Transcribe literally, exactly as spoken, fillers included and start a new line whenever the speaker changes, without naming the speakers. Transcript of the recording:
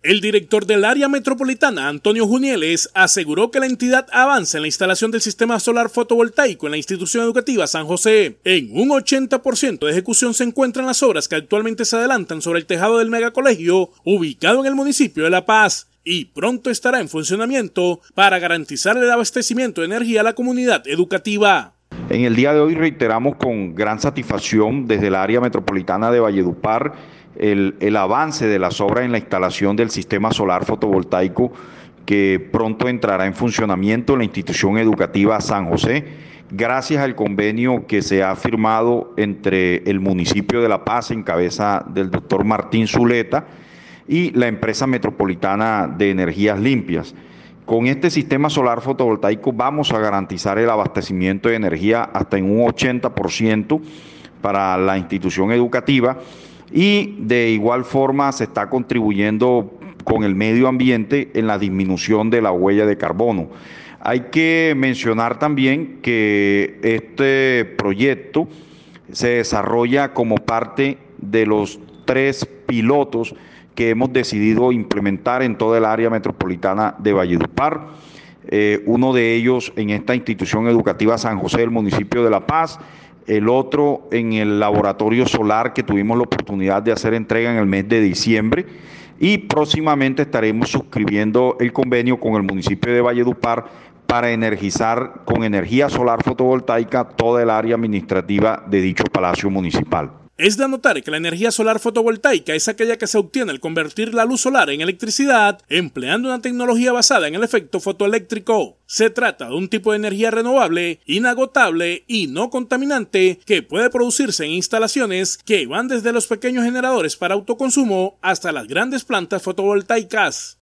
El director del área metropolitana, Antonio Junieles, aseguró que la entidad avanza en la instalación del sistema solar fotovoltaico en la institución educativa San José. En un ochenta por ciento de ejecución se encuentran las obras que actualmente se adelantan sobre el tejado del megacolegio, ubicado en el municipio de La Paz, y pronto estará en funcionamiento para garantizar el abastecimiento de energía a la comunidad educativa.
En el día de hoy reiteramos con gran satisfacción desde el área metropolitana de Valledupar el, el avance de las obras en la instalación del sistema solar fotovoltaico que pronto entrará en funcionamiento en la institución educativa San José, gracias al convenio que se ha firmado entre el municipio de La Paz en cabeza del doctor Martín Zuleta y la empresa metropolitana de energías limpias. Con este sistema solar fotovoltaico vamos a garantizar el abastecimiento de energía hasta en un ochenta por ciento para la institución educativa y de igual forma se está contribuyendo con el medio ambiente en la disminución de la huella de carbono. Hay que mencionar también que este proyecto se desarrolla como parte de los tres pilotos que hemos decidido implementar en toda el área metropolitana de Valledupar. Eh, uno de ellos en esta institución educativa San José del municipio de La Paz, el otro en el laboratorio solar que tuvimos la oportunidad de hacer entrega en el mes de diciembre, y próximamente estaremos suscribiendo el convenio con el municipio de Valledupar para energizar con energía solar fotovoltaica toda el área administrativa de dicho palacio municipal.
Es de anotar que la energía solar fotovoltaica es aquella que se obtiene al convertir la luz solar en electricidad empleando una tecnología basada en el efecto fotoeléctrico. Se trata de un tipo de energía renovable, inagotable y no contaminante que puede producirse en instalaciones que van desde los pequeños generadores para autoconsumo hasta las grandes plantas fotovoltaicas.